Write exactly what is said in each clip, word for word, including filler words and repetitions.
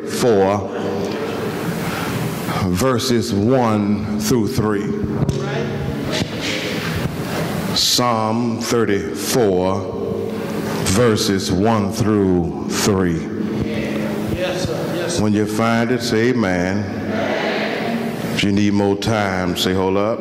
thirty-four, verses one through three. Psalm thirty-four, verses one through three. Yes, sir. Yes, sir. When you find it, say amen. If you need more time, say hold up.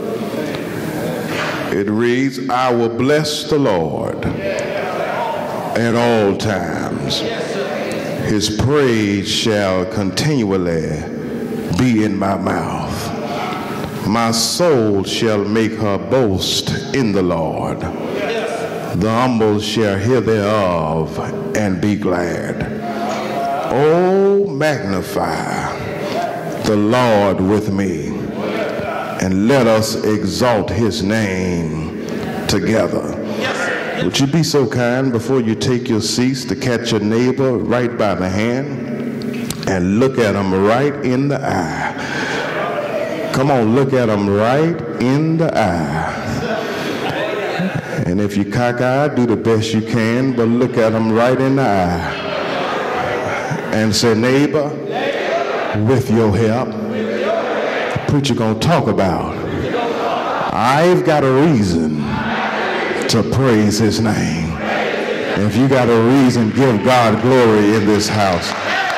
It reads, I will bless the Lord at all times. His praise shall continually be in my mouth. My soul shall make her boast in the Lord. The humble shall hear thereof and be glad. Oh, magnify the Lord with me, and let us exalt his name together. Would you be so kind before you take your seats to catch your neighbor right by the hand and look at him right in the eye. Come on, look at him right in the eye. And if you cockeyed, do the best you can, but look at him right in the eye and say, neighbor, with your help, the preacher gonna talk about, I've got a reason to praise his name. And if you got a reason, give God glory in this house.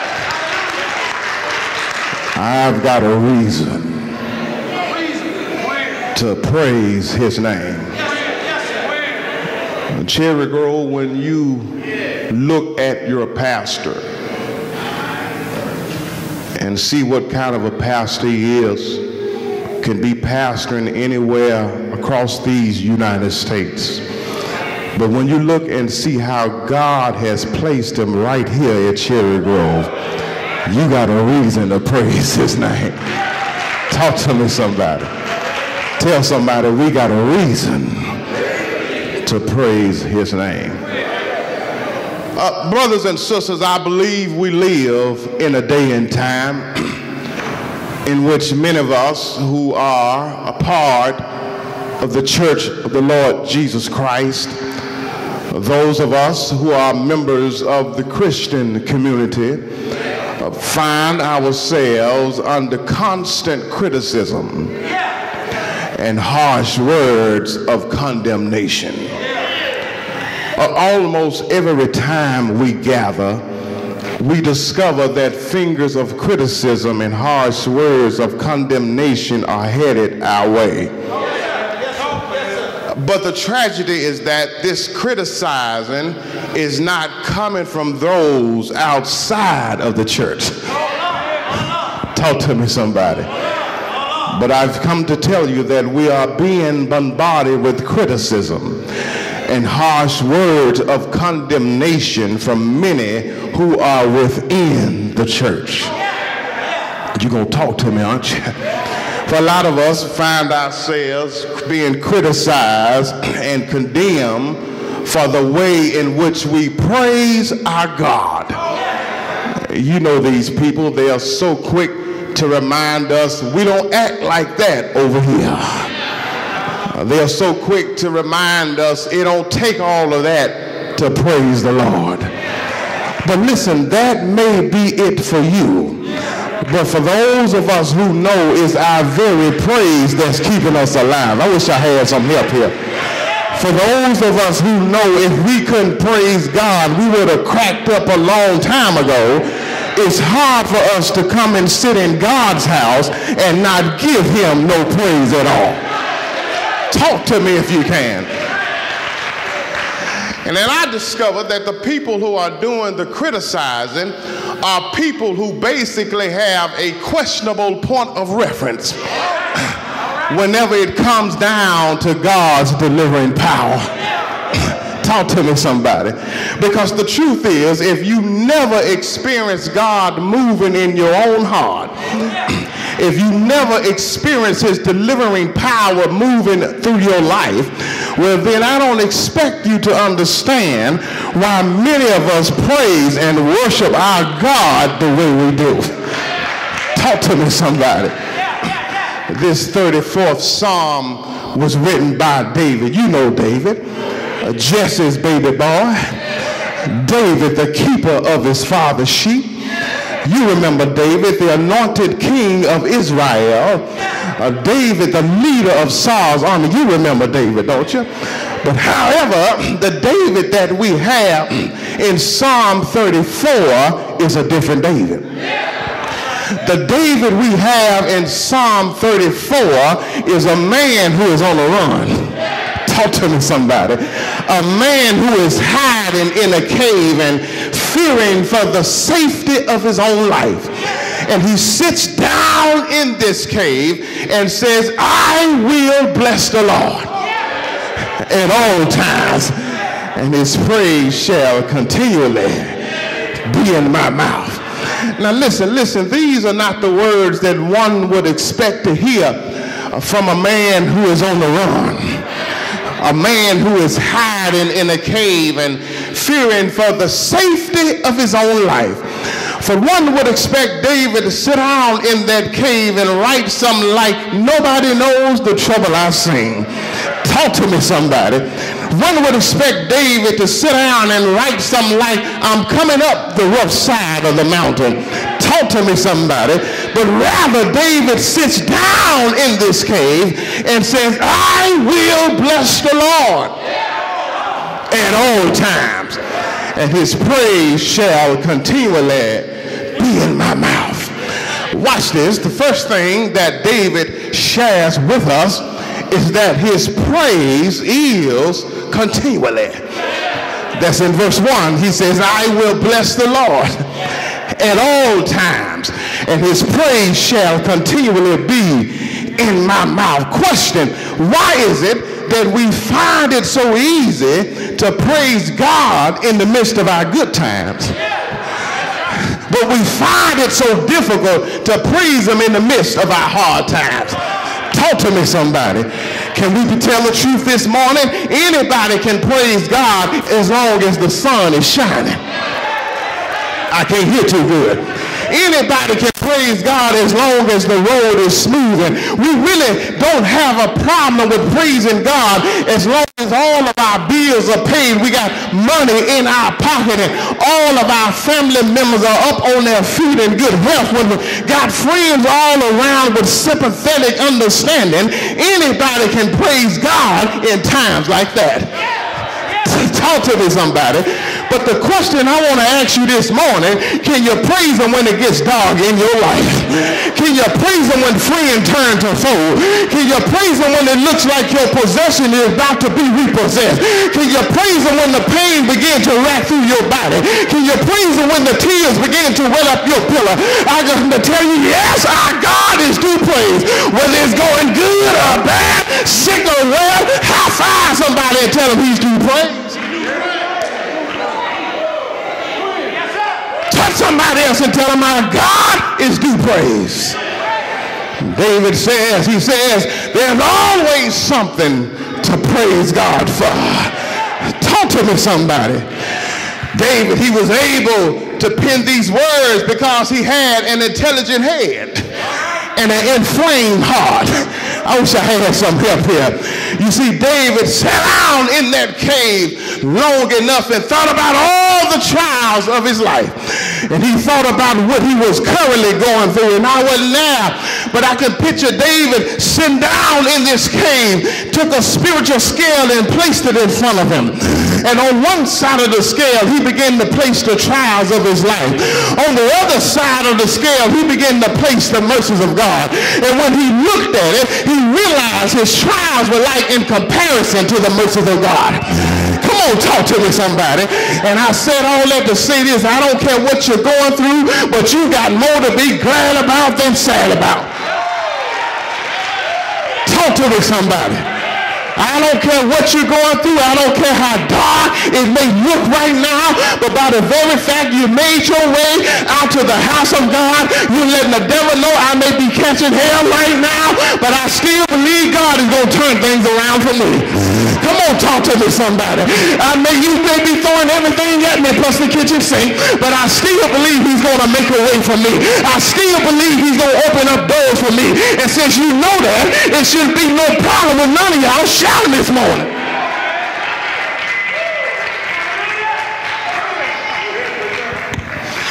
I've got a reason to praise his name. Cherry Grove, when you look at your pastor and see what kind of a pastor he is, can be pastoring anywhere across these United States. But when you look and see how God has placed him right here at Cherry Grove, you got a reason to praise his name. Talk to me, somebody. Tell somebody we got a reason to praise his name. Uh, brothers and sisters, I believe we live in a day and time in which many of us who are a part of the Church of the Lord Jesus Christ, those of us who are members of the Christian community, uh, find ourselves under constant criticism and harsh words of condemnation. Uh, almost every time we gather, we discover that fingers of criticism and harsh words of condemnation are headed our way. But the tragedy is that this criticizing is not coming from those outside of the church. Talk to me, somebody. But I've come to tell you that we are being bombarded with criticism and harsh words of condemnation from many who are within the church. You're going to talk to me, aren't you? For a lot of us find ourselves being criticized and condemned for the way in which we praise our God. You know these people, they are so quick to remind us we don't act like that over here. They are so quick to remind us it don't take all of that to praise the Lord. But listen, that may be it for you. But for those of us who know it's our very praise that's keeping us alive. I wish I had some help here. For those of us who know if we couldn't praise God, we would have cracked up a long time ago. It's hard for us to come and sit in God's house and not give him no praise at all. Talk to me if you can. And then I discovered that the people who are doing the criticizing are people who basically have a questionable point of reference whenever it comes down to God's delivering power. Talk to me, somebody. Because the truth is, if you never experience God moving in your own heart, if you never experience his delivering power moving through your life, well, then I don't expect you to understand why many of us praise and worship our God the way we do. Talk to me, somebody. This thirty-fourth Psalm was written by David. You know David, Jesse's baby boy. David, the keeper of his father's sheep. You remember David, the anointed king of Israel. Uh, David, the leader of Saul's army. You remember David, don't you? But however, the David that we have in Psalm thirty-four is a different David. The David we have in Psalm thirty-four is a man who is on the run. Talk to me, somebody. A man who is hiding in a cave and fearing for the safety of his own life. And he sits down in this cave and says, I will bless the Lord at all times, and his praise shall continually be in my mouth. Now listen, listen, these are not the words that one would expect to hear from a man who is on the run. A man who is hiding in a cave and fearing for the safety of his own life. For one would expect David to sit down in that cave and write something like, nobody knows the trouble I sing. Talk to me, somebody. One would expect David to sit down and write something like, I'm coming up the rough side of the mountain. Talk to me, somebody. But rather, David sits down in this cave and says, I will bless the Lord at all times, and his praise shall continually be in my mouth. Watch this. The first thing that David shares with us is that his praise is continually. That's in verse one. He says, I will bless the Lord at all times, and his praise shall continually be in my mouth. Question, why is it that we find it so easy to praise God in the midst of our good times, but we find it so difficult to praise him in the midst of our hard times? Talk to me, somebody. Can we tell the truth this morning? Anybody can praise God as long as the sun is shining. I can't hear too good. Anybody can praise God as long as the road is smooth. And we really don't have a problem with praising God as long as all of our bills are paid. We got money in our pocket and all of our family members are up on their feet in good health. When we got friends all around with sympathetic understanding, anybody can praise God in times like that. Talk to me, somebody. But the question I want to ask you this morning, can you praise him when it gets dark in your life? Can you praise him when friend turn to foe? Can you praise him when it looks like your possession is about to be repossessed? Can you praise him when the pain begins to rack through your body? Can you praise him when the tears begin to well up your pillow? I got to tell you, yes, our God is due praise. Whether it's going good or bad, sick or well, high five somebody and tell him he's due praise. Touch somebody else and tell them our God is due praise. David says, he says, there's always something to praise God for. Talk to me, somebody. David, he was able to pen these words because he had an intelligent head and an inflamed heart. I wish I had some help here. You see, David sat down in that cave long enough and thought about all the trials of his life. And he thought about what he was currently going through. And I wasn't there, but I could picture David sitting down in this cave, took a spiritual scale and placed it in front of him. And on one side of the scale, he began to place the trials of his life. On the other side of the scale, he began to place the mercies of God. And when he looked at it, he realized his trials were like in comparison to the mercies of God. Come on, talk to me, somebody. And I said all that to say this: I don't care what you're going through, but you got more to be glad about than sad about. Talk to me, somebody. I don't care what you're going through. I don't care how dark it may look right now, but by the very fact you made your way out to the house of God, you're letting the devil know I may be catching hell right now, but I still believe God is going to turn things around for me. Come on, talk to me, somebody. I may, you may be throwing everything at me plus the kitchen sink, but I still believe he's going to make a way for me. I still believe he's going to open up doors for me. And since you know that, it shouldn't be no problem with none of y'all shouting this morning.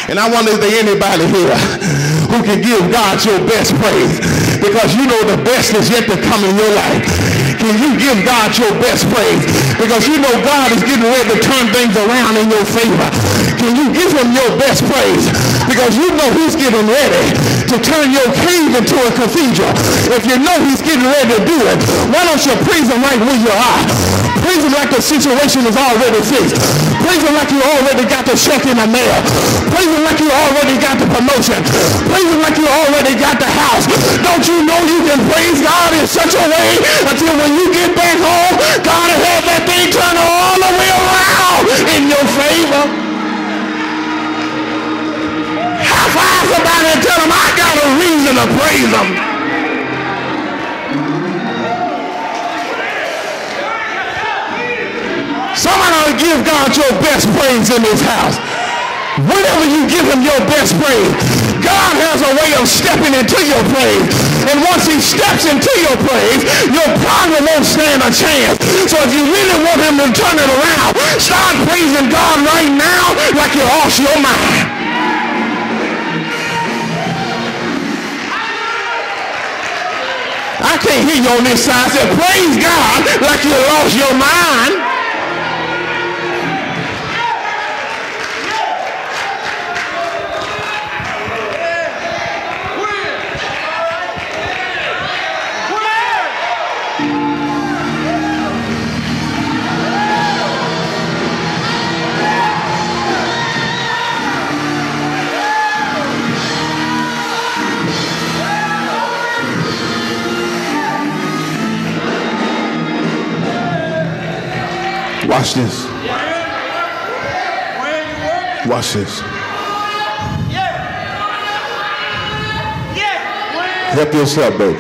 And I wonder if there's anybody here who can give God your best praise, because you know the best is yet to come in your life. Can you give God your best praise? Because you know God is getting ready to turn things around in your favor. Can you give him your best praise? Because you know he's getting ready to turn your cave into a cathedral. If you know he's getting ready to do it, why don't you praise him right where you are? Praise him like the situation is already fixed. Praise him like you already got the check in the mail. Praise him like you already got the promotion. Praise him like you already got the house. Don't you know you can praise God in such a way until when you get back home, God will have that thing turn all the way around in your favor? High five somebody and tell them, I got a reason to praise him. Somebody ought to give God your best praise in this house. Whenever you give him your best praise, God has a way of stepping into your praise. And once he steps into your praise, your problem won't stand a chance. So if you really want him to turn it around, start praising God right now like you lost your mind. I can't hear you on this side. I said, praise God like you lost your mind. Watch this. Watch this. Help yourself, baby.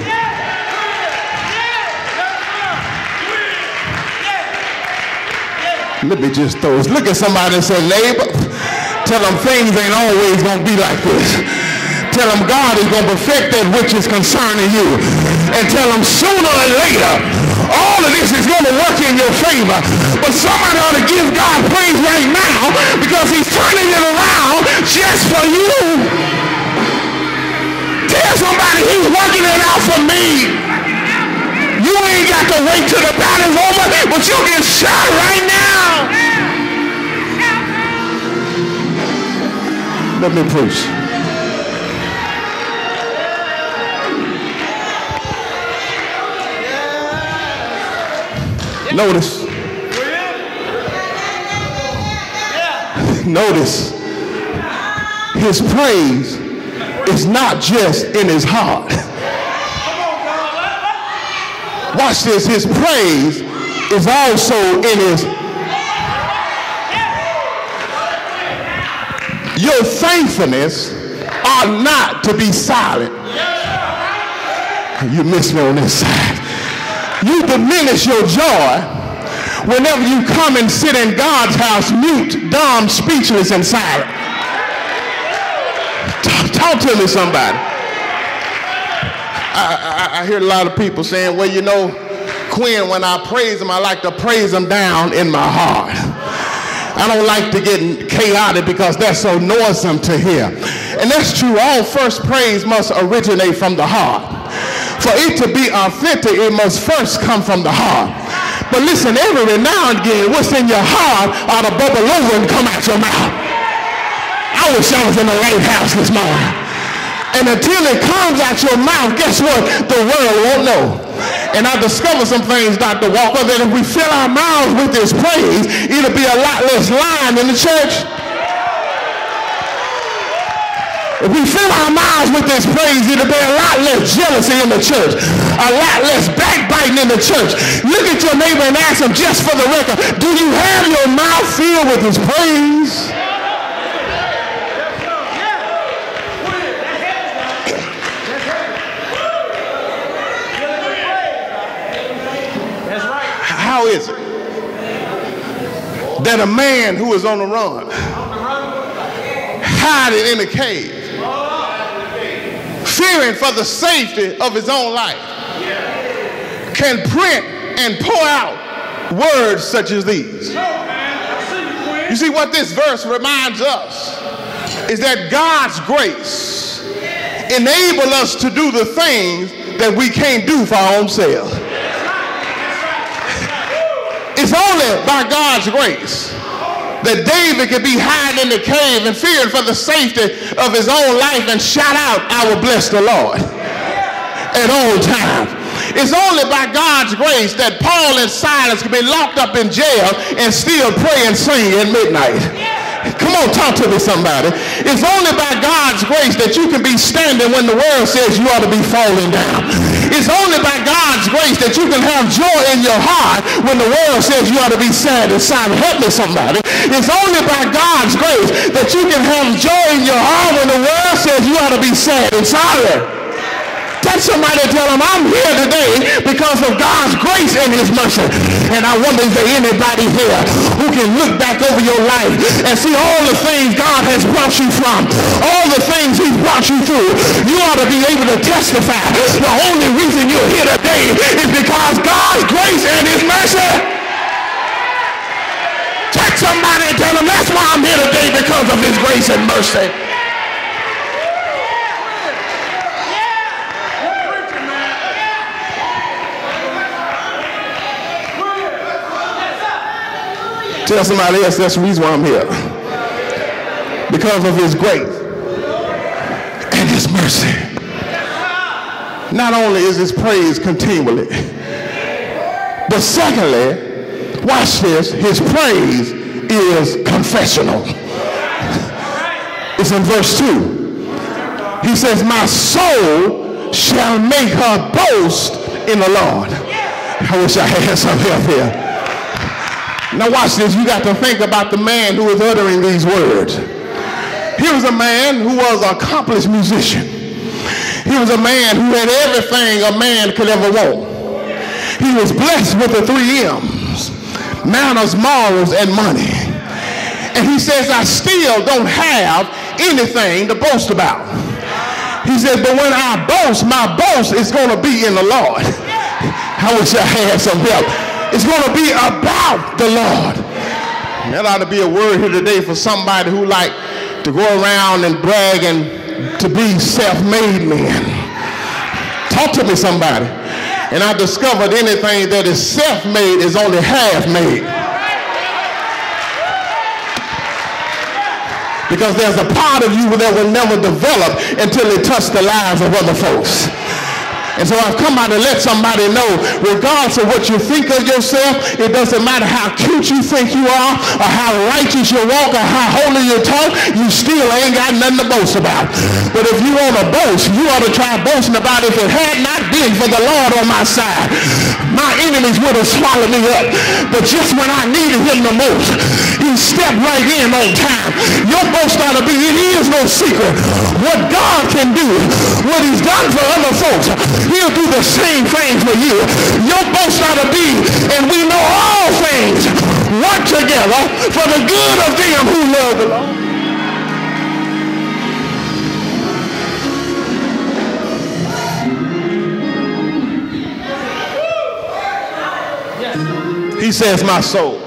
Let me just throw this. Look at somebody and say, neighbor, tell them things ain't always going to be like this. Tell them God is going to perfect that which is concerning you. And tell them sooner or later, all of this is going to work in your favor. But somebody ought to give God praise right now because he's turning it around just for you. Tell somebody he's working it out for me. You ain't got to wait till the battle's over, but you can shout right now. Let me preach. Notice. Notice. His praise is not just in his heart. Watch this. His praise is also in his. Your thankfulness ought not to be silent. You missed me on this side. You diminish your joy whenever you come and sit in God's house mute, dumb, speechless, and silent. Talk, talk to me, somebody. I, I, I hear a lot of people saying, well, you know, Quinn, when I praise him, I like to praise him down in my heart. I don't like to get chaotic because that's so noisome to hear. And that's true. All first praise must originate from the heart. For it to be authentic, it must first come from the heart. But listen, every now and again, what's in your heart ought to bubble over and come out your mouth. I wish I was in the right house this morning. And until it comes out your mouth, guess what? The world won't know. And I discovered some things, Doctor Walker, that if we fill our mouths with this praise, it'll be a lot less lying in the church. If we fill our mouths with this praise, it'll be a lot less jealousy in the church, a lot less backbiting in the church. Look at your neighbor and ask him, just for the record, do you have your mouth filled with his praise? How is it that a man who is on the run, hiding in a cave, fearing for the safety of his own life, can print and pour out words such as these? You see, what this verse reminds us is that God's grace enables us to do the things that we can't do for our own selves. It's only by God's grace that David could be hiding in the cave and fearing for the safety of his own life and shout out, "I will bless the Lord at all times." It's only by God's grace that Paul and Silas could be locked up in jail and still pray and sing at midnight. Come on, talk to me, somebody. It's only by God's grace that you can be standing when the world says you ought to be falling down. It's only by God's grace that you can have joy in your heart when the world says you ought to be sad and silent. Help me, somebody. It's only by God's grace that you can have joy in your heart when the world says you ought to be sad and silent. Touch somebody and tell them, "I'm here today because of God's grace and his mercy." And I wonder if there's anybody here who can look back over your life and see all the things God has brought you from, all the things he's brought you through. You ought to be able to testify. The only reason you're here today is because God's grace and his mercy. Touch somebody and tell them, "That's why I'm here today, because of his grace and mercy." Tell somebody else, "That's the reason why I'm here. Because of his grace and his mercy." Not only is his praise continually, but secondly, watch this, his praise is confessional. It's in verse two. He says, "My soul shall make her boast in the Lord." I wish I had some help here. Now watch this. You got to think about the man who was uttering these words. He was a man who was an accomplished musician. He was a man who had everything a man could ever want. He was blessed with the three M's: manners, morals, and money. And he says, "I still don't have anything to boast about." He said, "But when I boast, my boast is going to be in the Lord." I wish I had some help. It's going to be about the Lord. And that ought to be a word here today for somebody who like to go around and brag and to be self-made men. Talk to me, somebody. And I discovered anything that is self-made is only half-made. Because there's a part of you that will never develop until it touches the lives of other folks. And so I've come out to let somebody know, regardless of what you think of yourself, it doesn't matter how cute you think you are, or how righteous you walk, or how holy you talk, you still ain't got nothing to boast about. But if you want to boast, you ought to try boasting about it. If it had not been for the Lord on my side, my enemies would have swallowed me up. But just when I needed him the most, he stepped right in on time. Your boast ought to be, it is no secret what God can do, what he's done for other folks. He'll do the same thing for you. Your boast ought to be, and we know all things work together for the good of them who love the Lord. He says, "My soul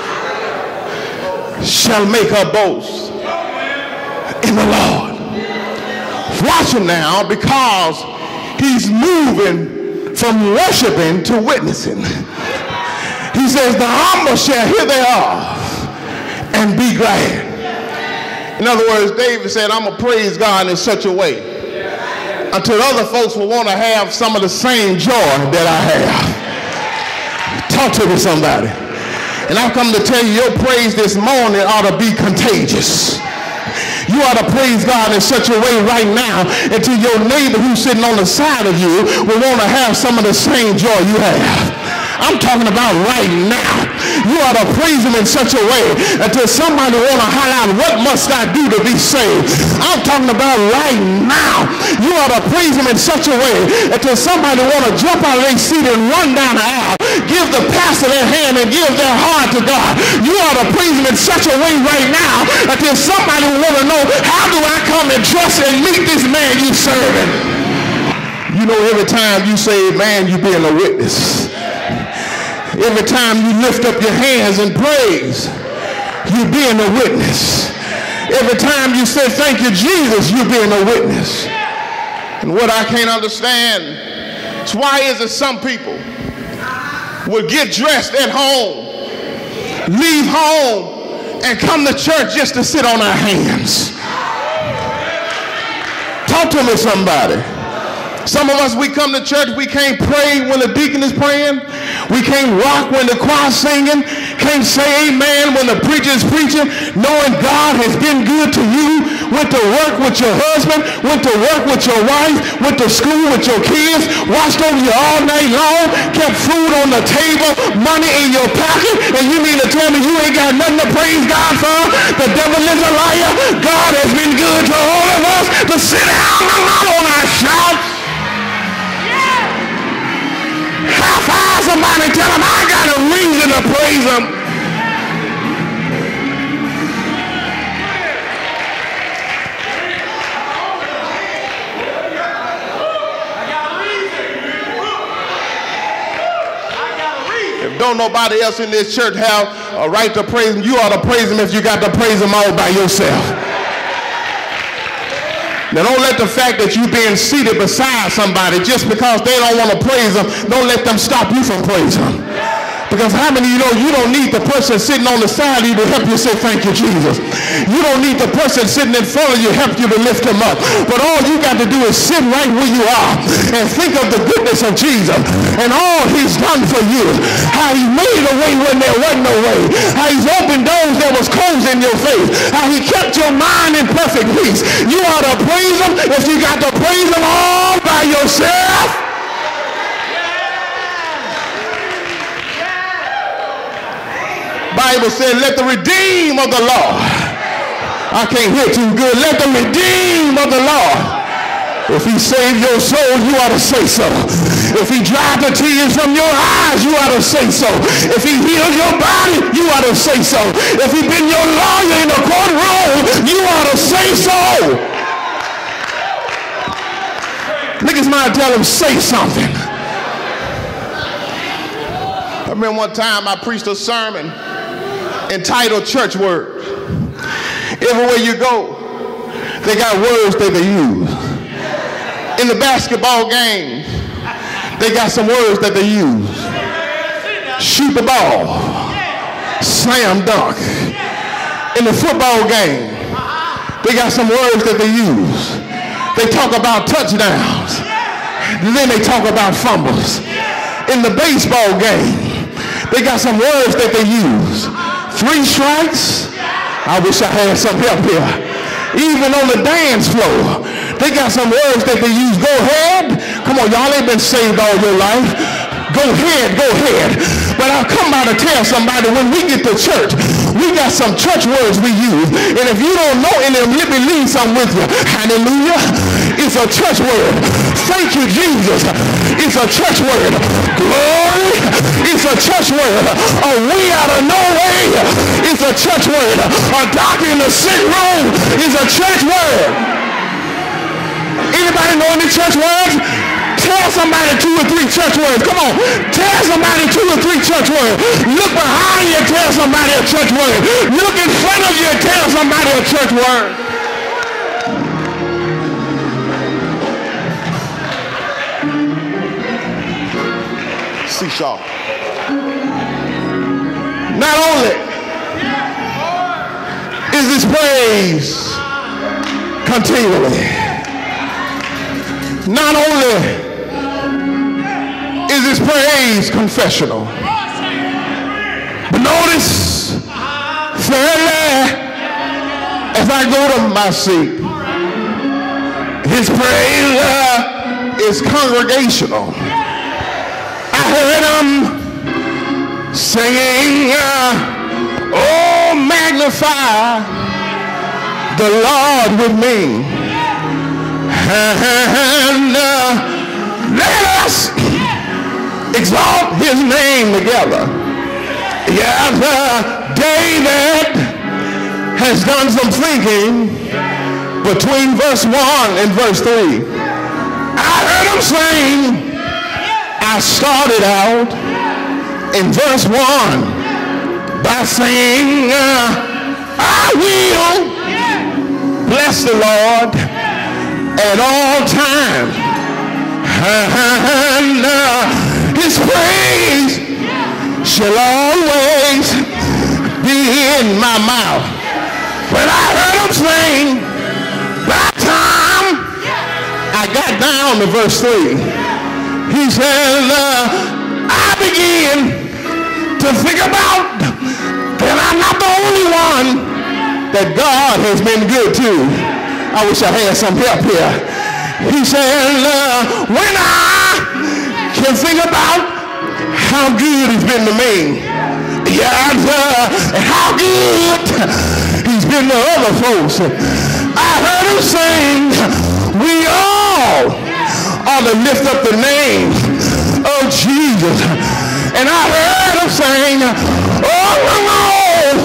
shall make her boast in the Lord." Watch him now, because he's moving from worshiping to witnessing. He says, "The humble shall hear thereof and be glad." In other words, David said, "I'm going to praise God in such a way until other folks will want to have some of the same joy that I have." Talk to me, somebody. And I've come to tell you, your praise this morning ought to be contagious. You ought to praise God in such a way right now until your neighbor who's sitting on the side of you will want to have some of the same joy you have. I'm talking about right now. You ought to praise him in such a way until somebody want to holler out, "What must I do to be saved?" I'm talking about right now. You ought to praise him in such a way until somebody want to jump out of their seat and run down the aisle, give the pastor their hand and give their heart to God. You ought to praise him in such a way right now until somebody will want to know, how do I come and trust and meet this man you serving? You know, every time you say, man, you being a witness. Every time you lift up your hands and praise, you being a witness. Every time you say thank you, Jesus, you're being a witness. And what I can't understand is why is it some people will get dressed at home, leave home, and come to church just to sit on our hands. Talk to me, somebody. Some of us, we come to church, we can't pray when the deacon is praying. We can't rock when the choir's singing. Can't say amen when the preacher is preaching. Knowing God has been good to you. Went to work with your husband. Went to work with your wife. Went to school with your kids. Watched over you all night long. Kept food on the table. Money in your pocket. And you mean to tell me you ain't got nothing to praise God for? The devil is a liar. God has been good to all of us. To sit down on our shouts. High five somebody and tell them I got a reason to praise him. If don't nobody else in this church have a right to praise him, you ought to praise him if you got to praise him all by yourself. Now don't let the fact that you being seated beside somebody just because they don't want to praise them, don't let them stop you from praising them. Because how many of you know you don't need the person sitting on the side of you to help you say thank you, Jesus. You don't need the person sitting in front of you to help you to lift him up. But all you got to do is sit right where you are and think of the goodness of Jesus and all he's done for you. How he made a way when there wasn't no way. How he's opened doors that was closed in your face. How he kept your mind in perfect peace. You ought to praise him if you got to praise him all by yourself. Bible said, let the redeemed of the Lord. I can't hear too good. Let the redeemed of the Lord. If he saved your soul, you ought to say so. If he dried the tears from your eyes, you ought to say so. If he healed your body, you ought to say so. If he been your lawyer in the courtroom, you ought to say so. Niggas might tell him, say something. I remember one time I preached a sermon entitled Church Word. Everywhere you go, they got words that they use. In the basketball game, they got some words that they use. Shoot the ball, slam dunk. In the football game, they got some words that they use. They talk about touchdowns, and then they talk about fumbles. In the baseball game, they got some words that they use. Three strikes. I wish I had some help here. Even on the dance floor, they got some words that they use. Go ahead. Come on, y'all ain't been saved all your life. Go ahead, go ahead. But I've come by to tell somebody when we get to church, we got some church words we use. And if you don't know any of them, let me leave some with you. Hallelujah. It's a church word. Thank you, Jesus. It's a church word. Glory. It's a church word. A way out of no way. It's a church word. A doctor in the sick room is a church word. Anybody know any church words? Tell somebody two or three church words. Come on. Tell somebody two or three church words. Look behind you and tell somebody a church word. Look in front of you and tell somebody a church word. Seashore. Not only is this praise continually, not only is this praise confessional, but notice, thirdly, as I go to my seat, his praise uh, is congregational. I heard him singing, uh, oh, magnify the Lord with me. And uh, let us exalt his name together. Yes, uh, David has done some thinking between verse one and verse three. I heard him sing. I started out in verse one by saying, uh, I will bless the Lord at all times. And uh, his praise shall always be in my mouth. When I heard him sing, by the time I got down to verse three, he said, uh, I begin to think about that I'm not the only one that God has been good to. I wish I had some help here. He said, uh, when I can think about how good he's been to me, yeah, uh, and how good he's been to other folks, I heard him sing, we all ought to lift up the name of Jesus. And I heard him sing, oh, no,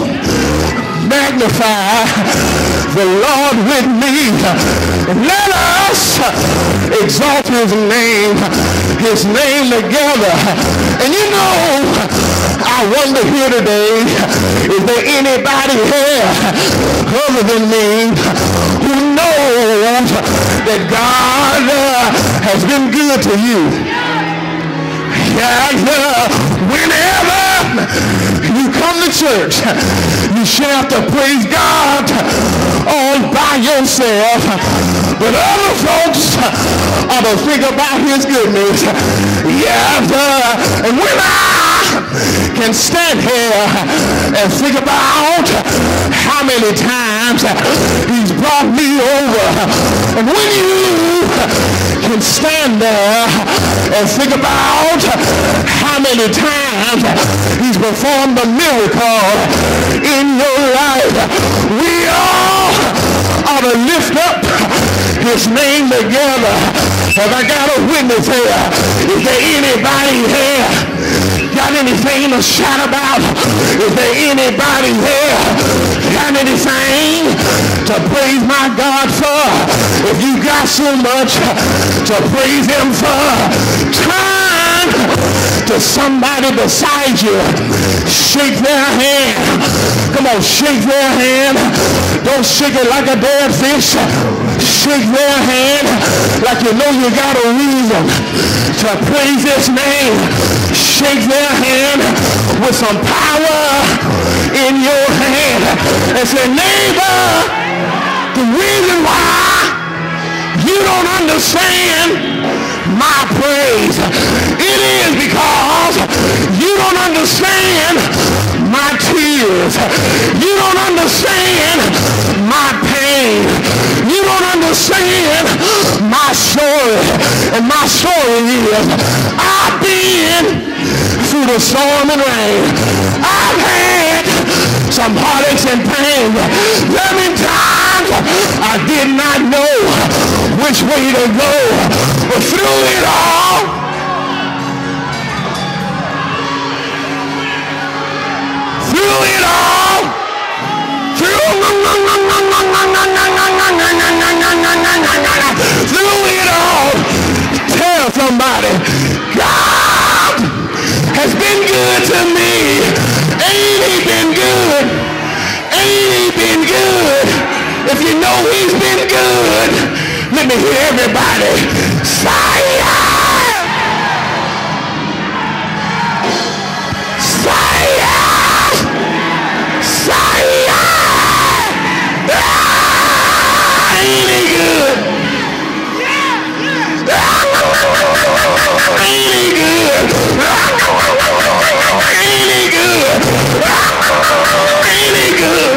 magnify the Lord with me, and let us exalt his name, his name together. And you know, I wonder here today, is there anybody here other than me who knows that God uh, has been good to you? Yeah, yeah. Whenever you come to church, you should have to praise God all by yourself. But other folks ought to think about his goodness. Yeah, yeah. And when I can stand here and think about how many times he's brought me over, and when you can stand there and think about how many times he's performed a miracle in your life, we all ought to lift up his name together. Have I got a witness here? Is there anybody here got anything to shout about? Is there anybody here got anything to praise my God for? If you got so much to praise him for, turn to somebody beside you. Shake their hand. Come on, shake their hand. Don't shake it like a dead fish. Shake their hand like you know you got a reason to praise his name. Shake their hand with some power in your hand and say, neighbor, the reason why you don't understand my praise, it is because you don't understand my tears. You don't understand my pain. You don't understand my story. And my story is, I've been through the storm and rain. I've had some heartaches and pain. There have been times I did not know which way to go. But through it all, through it all, through, through it all, tell somebody, God has been good to me. Ain't he been good? Ain't he been good? If you know he's been good, let me hear everybody say it. Say it. Say it. Ah, ain't he good? Ain't he good? Ain't he good? Ain't he good?